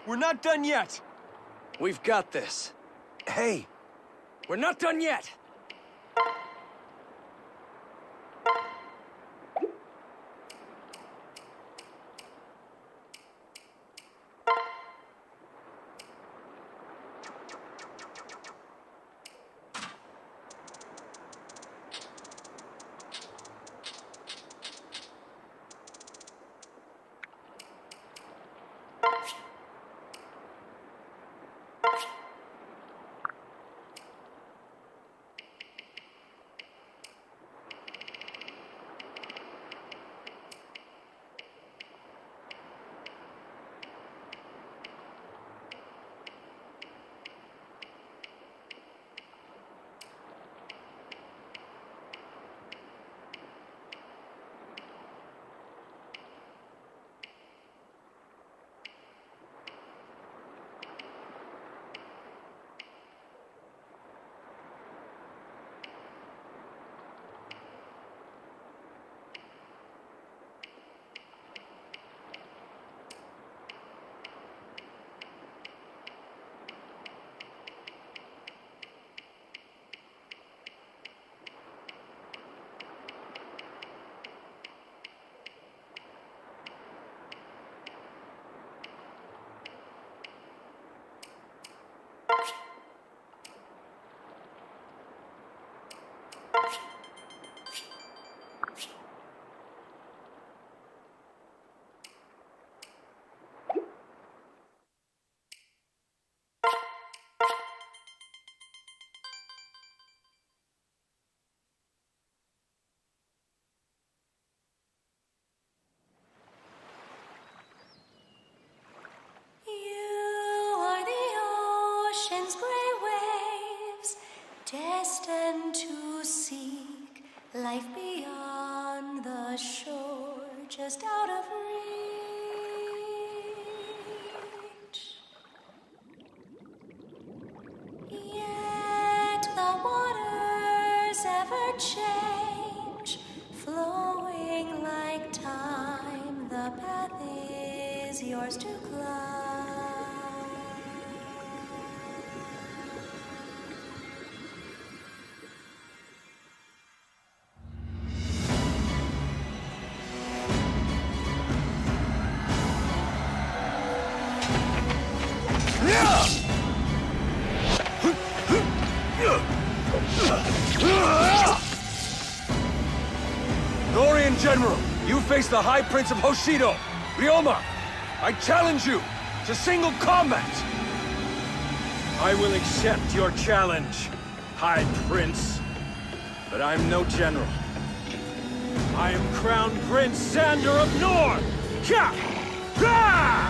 We're not done yet! We've got this. Hey! We're not done yet! Destined to seek life beyond the shore, just out of reach. Yet the waters ever change, flowing like time. The path is yours to climb. Nohrian General, you face the High Prince of Hoshido, Ryoma. I challenge you to single combat! I will accept your challenge, High Prince. But I'm no general. I am Crown Prince Xander of Nor! Ha! Ha!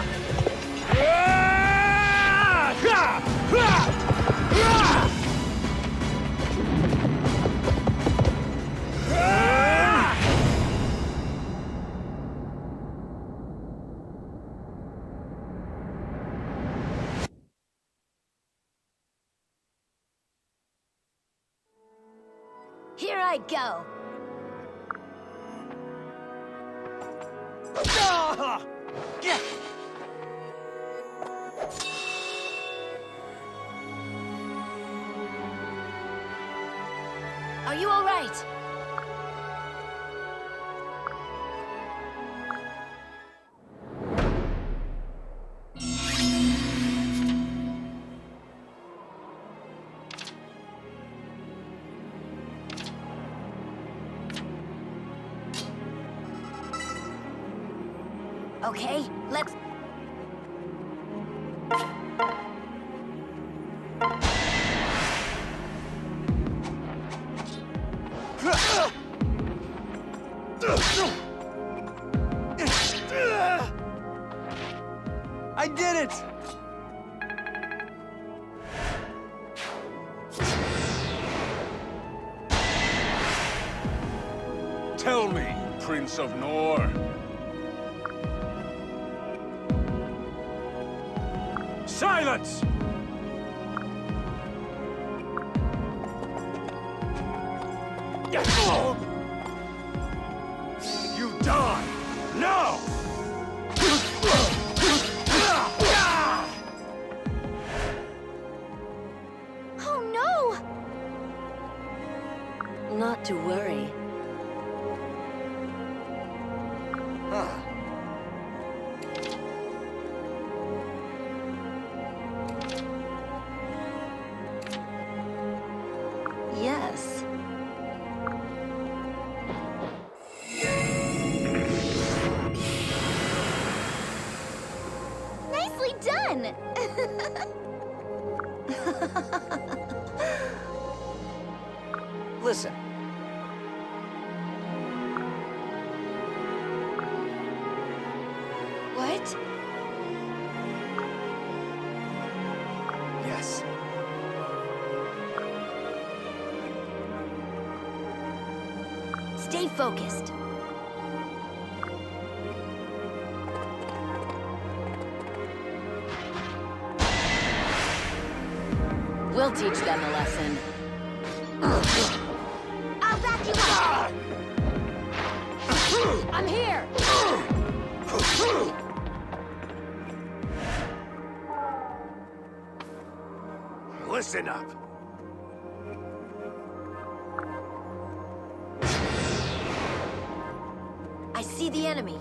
Ha! Ha! Ha! Here I go. Are you all right? Okay, let's... I did it! Tell me, Prince of Nor. Silence! You die! Now! Not to worry. Huh. Yes. Nicely done! Listen. What? Yes. Stay focused. We'll teach them a lesson. I'll back you up! I'm here! Listen up. I see the enemy.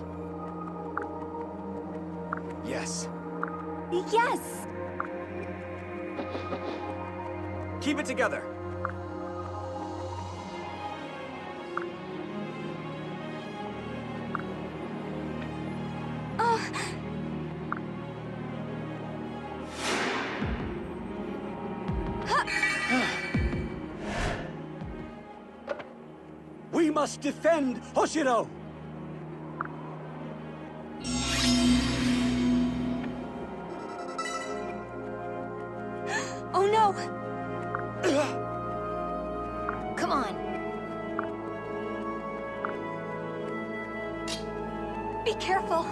Yes. Yes! Keep it together. We must defend Hoshiro! Oh no! Come on. Be careful!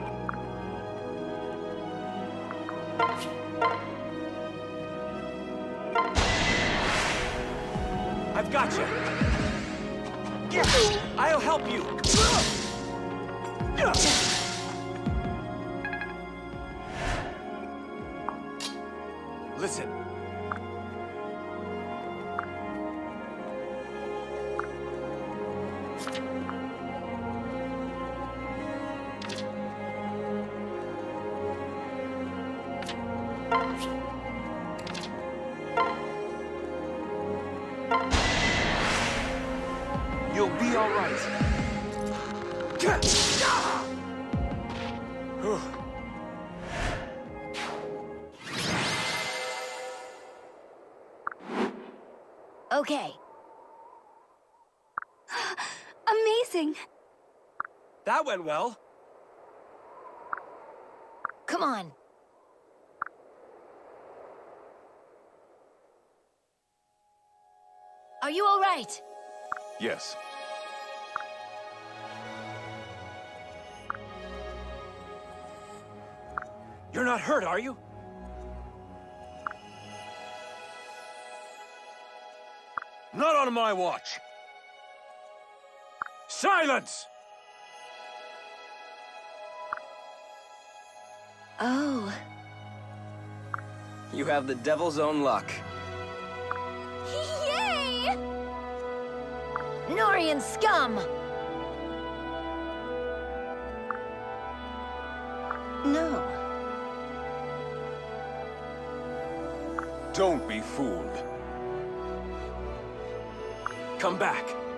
I've got you! I'll help you! Listen. You'll be all right. Okay. Amazing! That went well. Come on. Are you all right? Yes. You're not hurt, are you? Not on my watch. Silence! Oh. You have the devil's own luck. Yay! Norian scum! No. Don't be fooled. Come back.